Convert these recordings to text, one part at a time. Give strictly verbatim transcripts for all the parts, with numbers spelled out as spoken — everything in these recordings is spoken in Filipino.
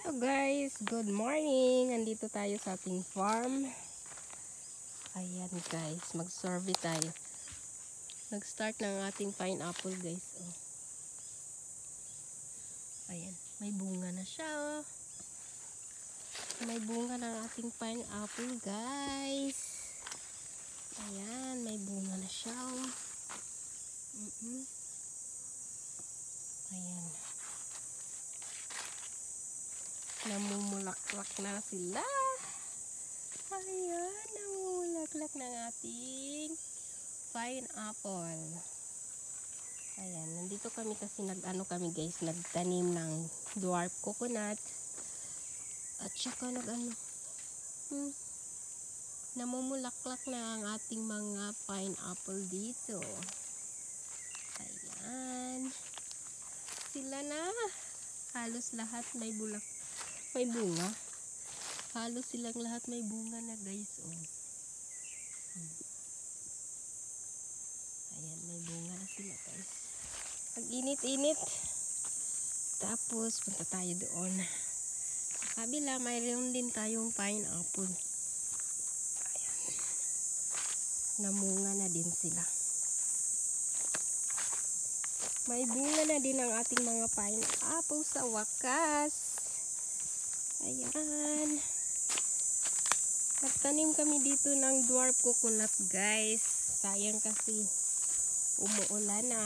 Hello guys, good morning. Nandito tayo sa ating farm. Ayan guys, mag-survey tayo. Nag-start ng ating pineapple guys. Oh. Ayan, may bunga na siya. Oh. May bunga ng ating pineapple guys. Ayan, may bunga na siya. Oh. Mm -mm. Ayan. Namumulaklak na sila. Ayan, namumulaklak ng ating pineapple. Ayan, nandito kami kasi nag-ano kami guys, nagtanim ng dwarf coconut. At saka nag-ano, hmm, namumulaklak na ang ating mga pineapple dito. Ayan. Sila na. Halos lahat may bulak. May bunga. Halos silang lahat may bunga na guys. Oh. Hmm. Ayan, may bunga na sila guys. Ang init-init. Tapos, punta tayo doon. Sa kabila, mayroon din tayong pineapple. Ayan. Namunga na din sila. May bunga na din ang ating mga pineapple sa wakas. Ayan. Nagtanim kami dito ng dwarf coconut guys. Sayang kasi umuulan na.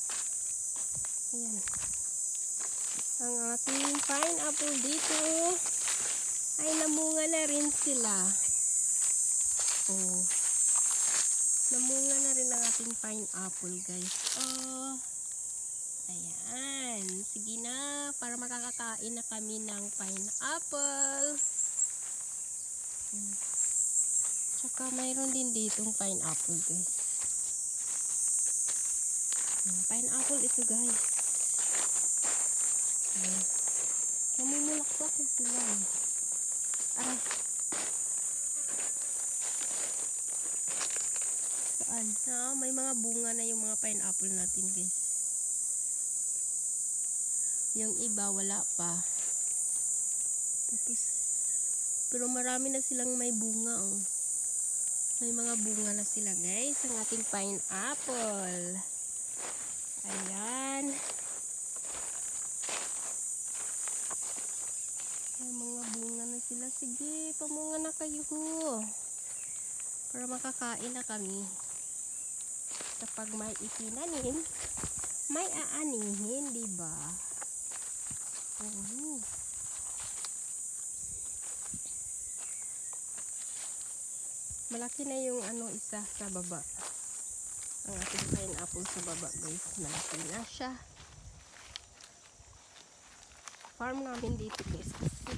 Ayan. Ang ating pineapple dito ay namunga na rin sila. Oh. Namunga na rin ang ating pineapple guys. Oh. Ayan. Sige na. Para makakakain na kami ng pineapple. Hmm. Tsaka mayroon din ditong pineapple guys. Hmm. Pineapple ito guys. Ayan. Namumulaklak na sila. Aray. Saan? Ah, may mga bunga na yung mga pineapple natin guys. Yung iba wala pa. Tapos pero marami na silang may bunga oh. May mga bunga na sila guys ang ating pineapple. Ayan. May mga bunga na sila. Sige, pamunga na kayo para makakain na kami. Kapag may itinanim, may aanihin, diba? Uh-huh. Malaki na yung ano isa sa baba. Ang ating pineapple sa baba guys. Malaki na siya. Farm namin dito guys.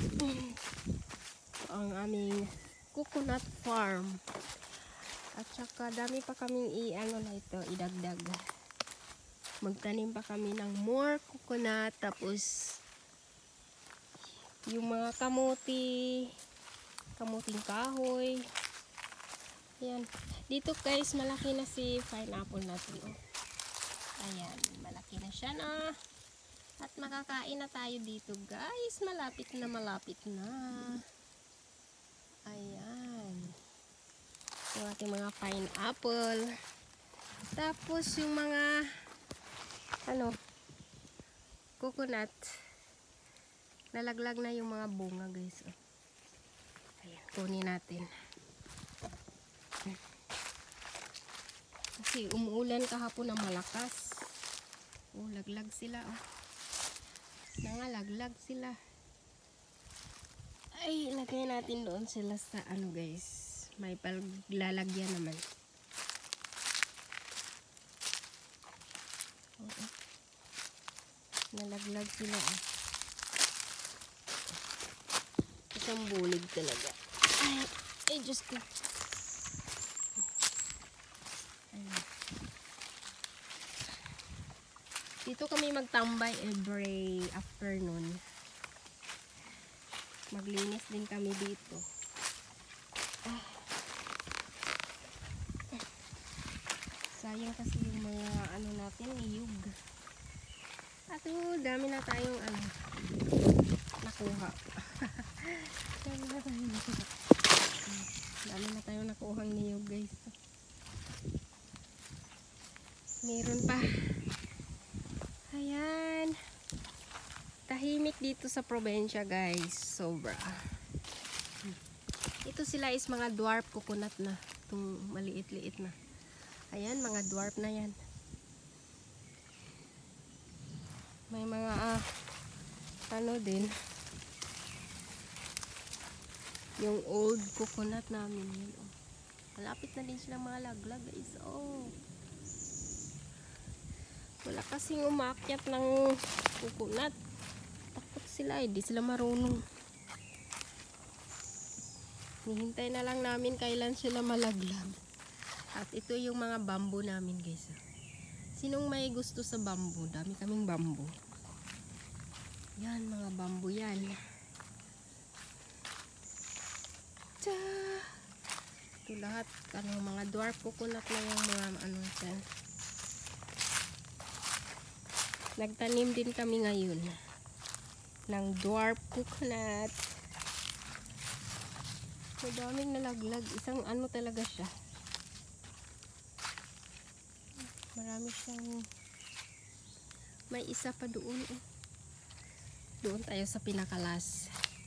Ang aming coconut farm. At saka dami pa kaming i-ano na ito, idagdag. Magtanim pa kami ng more coconut. Tapos yung mga kamuti, kamuting kahoy. Ayan. Dito guys, malaki na si pineapple natin. Oh. Ayan, malaki na siya na. At makakain na tayo dito guys. Malapit na, malapit na. Ayan. Yung ating mga pineapple. Tapos yung mga ano, coconut. Lalaglag na yung mga bunga guys. Oh. Ayan, kunin natin. Kasi umuulan kahapon ng malakas. Oh, laglag sila. Oh. Nangalaglag sila. Ay, ilagay natin doon sila sa ano guys. May paglalagyan naman. Oh, oh. Nalaglag sila. Oh. Isang bulig talaga. Ay, ay Diyos ko. Ayan. Dito kami magtambay every afternoon. Maglinis din kami dito. Ah. Sayang kasi yung mga ano natin, niyog. At oh, dami na tayong ano, nakuha. Meron pa. Ayan. Tahimik dito sa probinsya, guys. Sobra. Ito sila is mga dwarf coconut na. Itong maliit-liit na. Ayan, mga dwarf na yan. May mga ah, ano din. Yung old coconut namin yun. Oh. Malapit na din sila mga laglag, guys. Oh. Wala kasing umakyat ng coconut. Takot sila, hindi sila marunong. Hihintay na lang namin kailan sila malaglag. At ito yung mga bamboo namin, guys. Sinong may gusto sa bamboo? Dami kaming bamboo. Yan, mga bamboo yan. Ta! Ito lahat, ano, mga dwarf coconut na yung mga ano dyan. Nagtanim din kami ngayon ng dwarf coconut. Madaming nalaglag. Isang ano talaga siya. Marami siyang, may isa pa doon. Eh. Doon tayo sa pinakalas.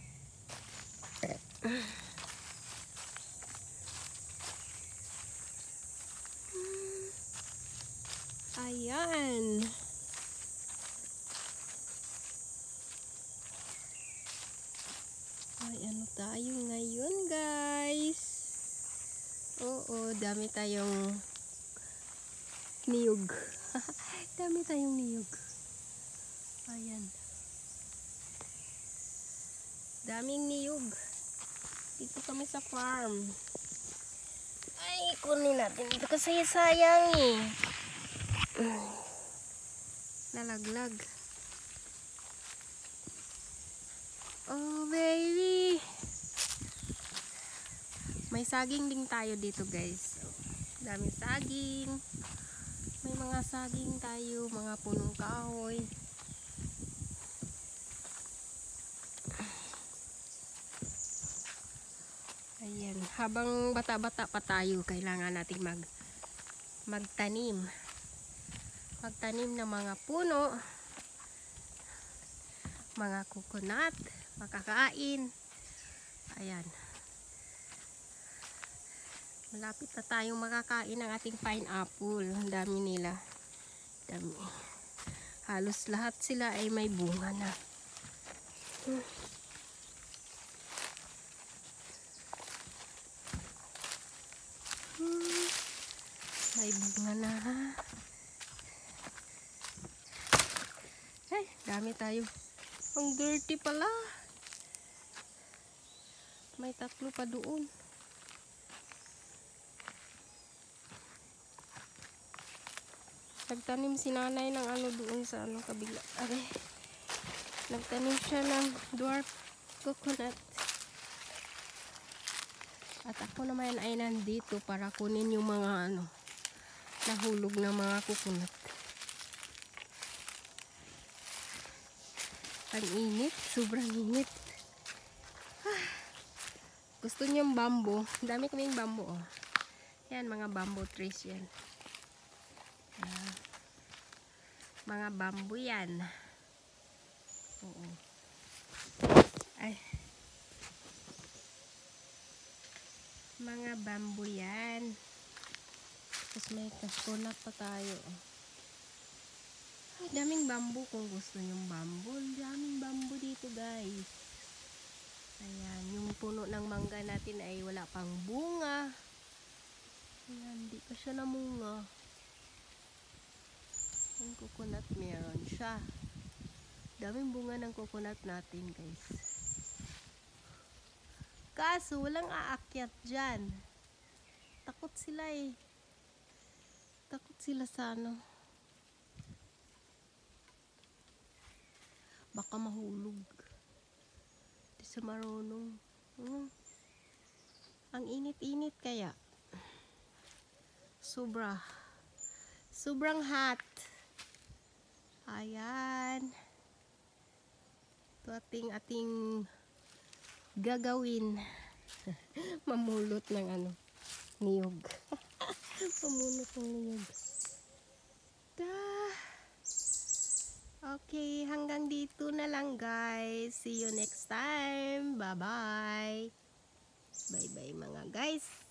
Ayan. Ay, ano tayo ngayon, guys? Oo, dami tayong niyog. Dami tayong niyog. Ayan. Daming niyog. Dito kami sa farm. Ay, kunin natin dito kasi sayang eh. Nalaglag. Oh, baby. May saging din tayo dito, guys. Daming saging. May mga saging tayo, mga punong kahoy. Ayan, habang bata-bata pa tayo, kailangan nating mag magtanim. Magtanim ng mga puno, mga coconut, makakain. Ayan. Malapit na tayong makakain ng ating pineapple. Ang dami nila. Dami. Halos lahat sila ay may bunga na. Hmm. Hmm. May bunga na. Ay, dami tayo. Ang dirty pala. May tatlo pa doon. Nagtanim si nanay ng ano doon sa ano kabila. Aray. Nagtanim siya ng dwarf coconut. At ako naman ay nandito para kunin yung mga ano nahulog na mga coconut. Ang init, sobrang init. Ah. Gusto niyong bamboo. Dami kaming bamboo, oh. Yan, mga bamboo trees yan. Uh, mga bamboo yan. Oo. Ay. Mga bamboo yan. Tapos may coconut pa tayo. Ay, daming bamboo kung gusto nyong bamboo. Daming bamboo dito, guys. Ayan, yung puno ng mangga natin ay wala pang bunga. Ayan, di pa siya namunga. Ang coconut meron siya. Daming bunga ng coconut natin, guys. Kaso walang aakyat dyan. Takot sila eh. Takot sila sa ano. Baka mahulog. Di sa marunong. Hmm. Ang init-init kaya. Sobra. Sobrang hot. Ayan. Ito ating ating gagawin. Mamulot ng ano, niyog. Mamulot ng niyog. dah. Okay, hanggang dito na lang guys. See you next time. Bye-bye. Bye-bye mga guys.